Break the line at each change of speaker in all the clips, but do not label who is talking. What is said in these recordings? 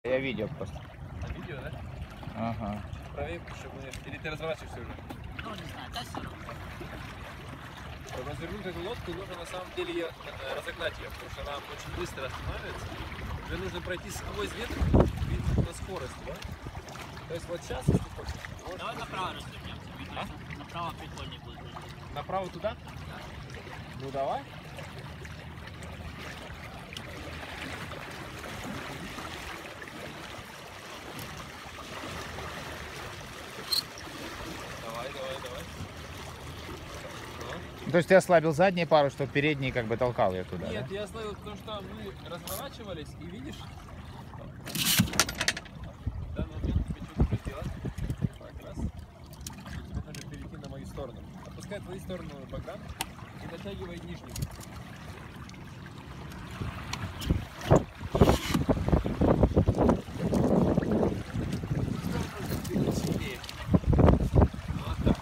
Я видео просто.
На видео, да?
Ага.
Правее, чтобы... Или ты разворачиваешься уже?
Ну, не знаю, да, все равно.
Чтобы развернуть эту лодку, нужно на самом деле ее, разогнать ее, потому что она очень быстро останавливается. Тебе нужно пройти сквозь ветер на скорость, да? То есть вот сейчас, если хочешь...
Давай направо развернемся.
А?
Направо прикольнее будет.
Направо туда? Ну давай. Давай.
То есть ты ослабил задние пару, чтобы передний как бы толкал ее туда,
Нет,
да?
я ослабил, потому что мы разворачивались и видишь... В данный момент хочу это сделать. Так, раз. Теперь нужно перейти на мою сторону. Опускай твою сторону бока и натягивай нижнюю. Сильнее. Вот так.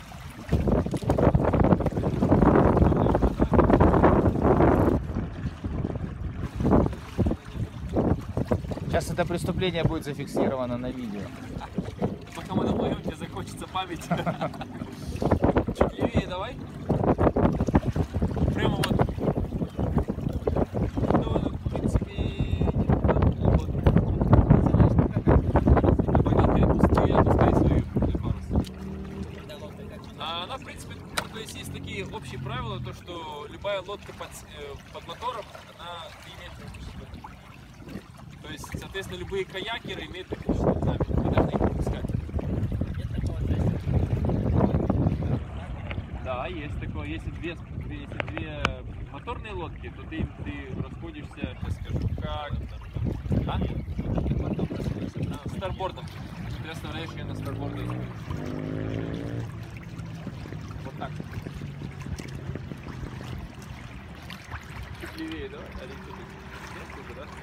Сейчас это преступление будет зафиксировано на видео.
Пока мы доплывем, тебе закончится память. Чуть левее давай. Прямо вот. Ну, в принципе, опускай свою парус. Она, в принципе, то есть такие общие правила, то что любая лодка под мотором, она имеет преимущество. То есть, соответственно, любые каякеры имеют преимущество над нами. Мы должны их пропускать. Да, есть такое. Если две моторные лодки, то ты расходишься, сейчас скажу, как... А? Старбордом. Ты оставляешь ее на старборде. Вот так. Чуть левее, да? Один чуть левее, да?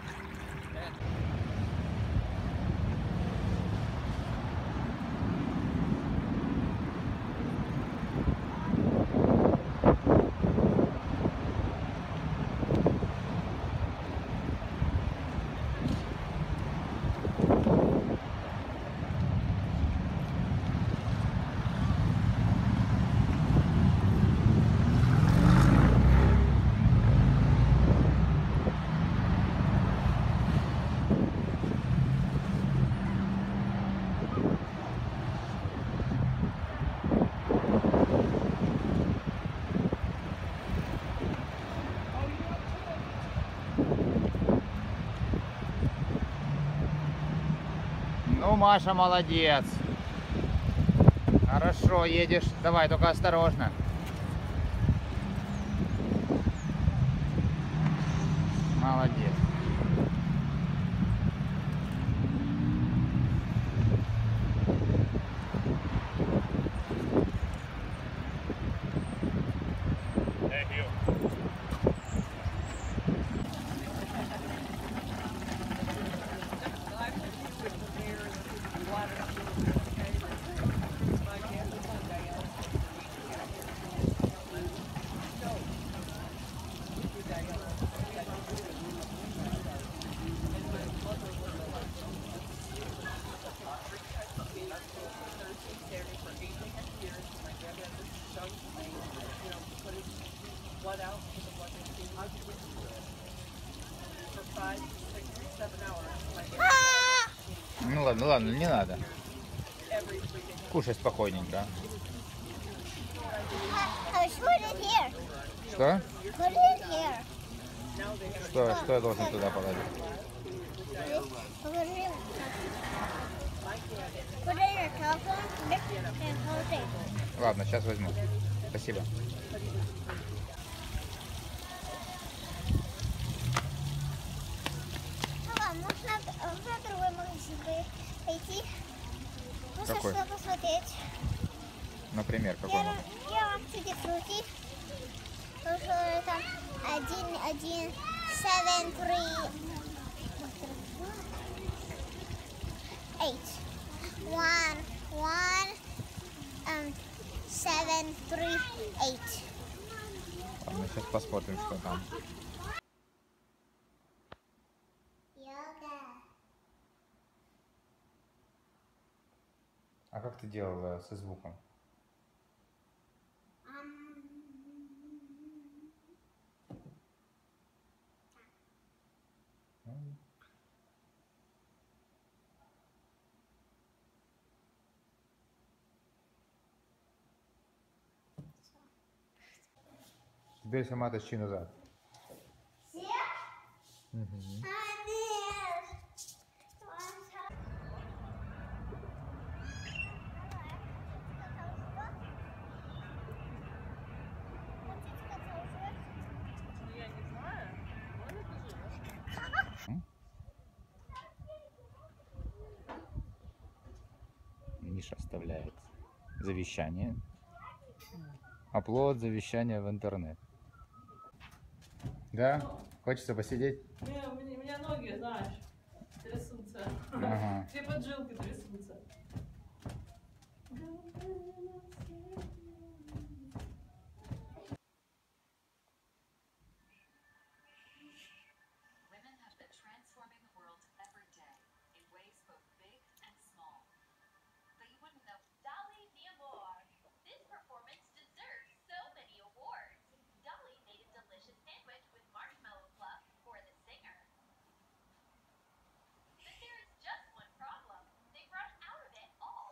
Ну, Маша, молодец. Хорошо, едешь. Давай, только осторожно. Молодец. Ну ладно, не надо. Кушай спокойненько. Что? Что я должен туда положить? Ладно, сейчас возьму. Спасибо.
Можно в другой магазин пойти? Можно
Какой?
что посмотреть.
Например, какой магазин?
Я вам Tutti Frutti. Тоже там 1, 7, 3, 8. 1, 7, 3, 8.
Ладно, сейчас посмотрим, что там. А как ты делала со звуком? Теперь сама тащи назад. Мгм. Миша оставляет завещание. Оплот завещания в интернет. Да? Хочется посидеть?
У меня ноги, знаешь, трясутся.
Ага.
Все поджилки трясутся.
Women have been transforming the world every day in ways both big and small. But you wouldn't know.
Dolly mi amor. This performance deserves so many awards. Dolly made a delicious sandwich with marshmallow fluff for the singer. But there is just one problem. They've run out of it all.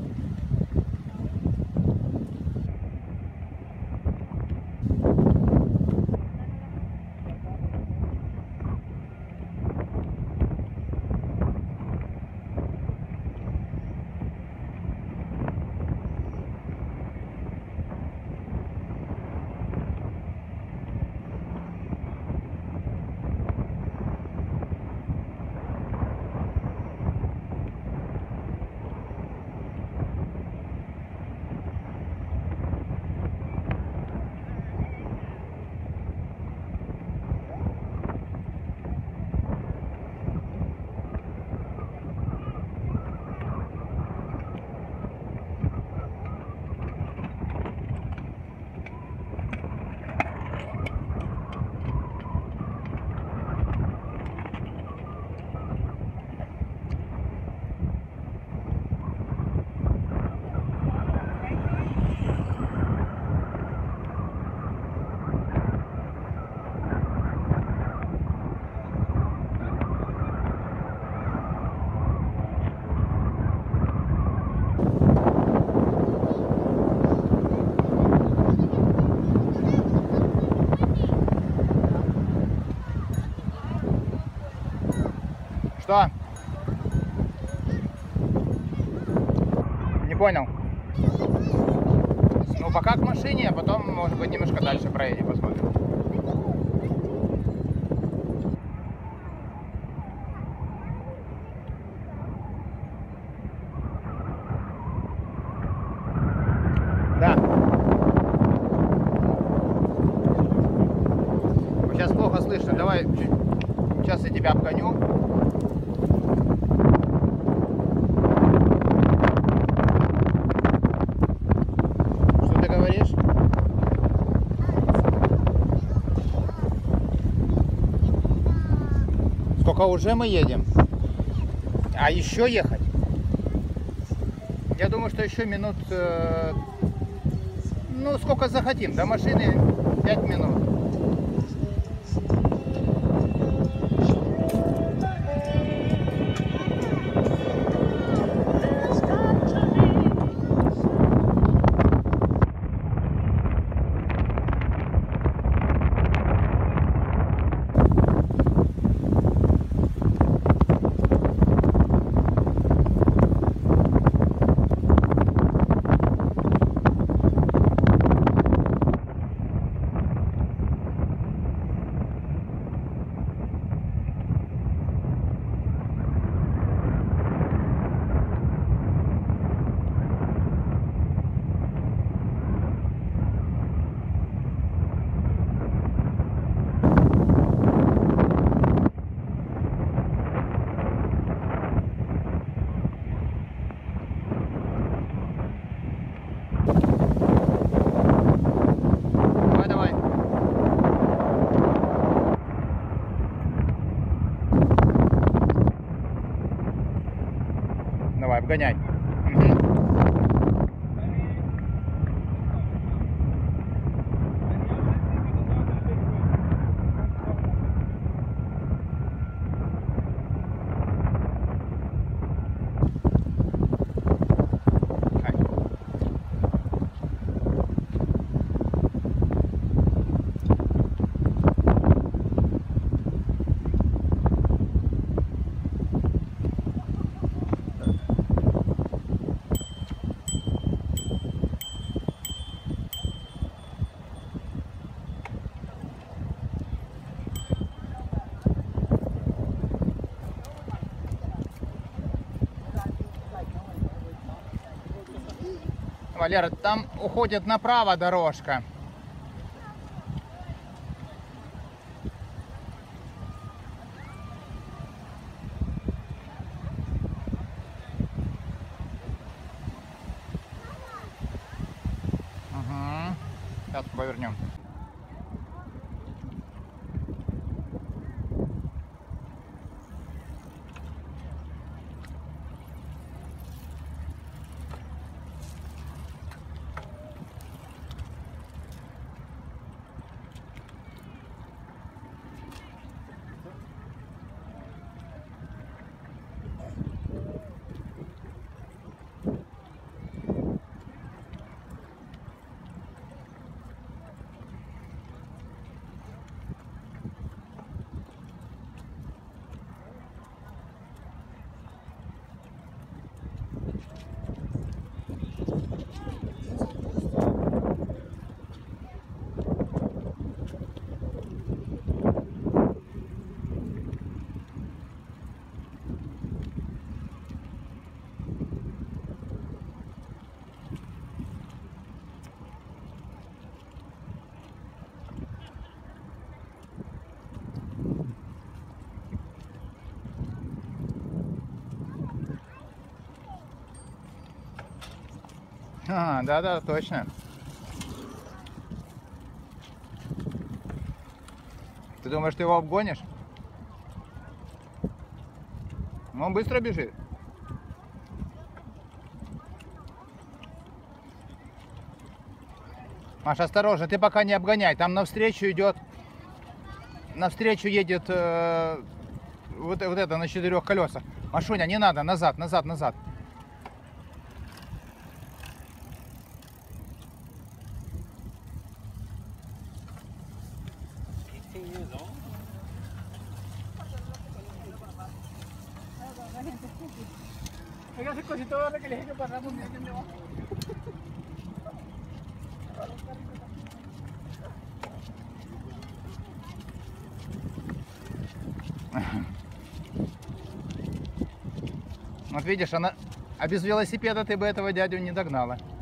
Что? Не понял. Ну, пока к машине, а потом, может быть, немножко дальше проедем, посмотрим. Да. Сейчас плохо слышно. Давай, сейчас я тебя обгоню. Что ты говоришь? Сколько уже мы едем? А еще ехать? Я думаю, что еще минут, ну, сколько захотим. До машины 5 минут. Давай, обгоняй. Угу. Валера, там уходит направо дорожка. Угу. Сейчас повернем. А, да, точно. Ты думаешь, ты его обгонишь? Он быстро бежит. Маша, осторожно, ты пока не обгоняй. Там навстречу идет, навстречу едет вот это на 4 колесах. Машуня, не надо, назад. Вот видишь, она... А без велосипеда ты бы этого дядю не догнала.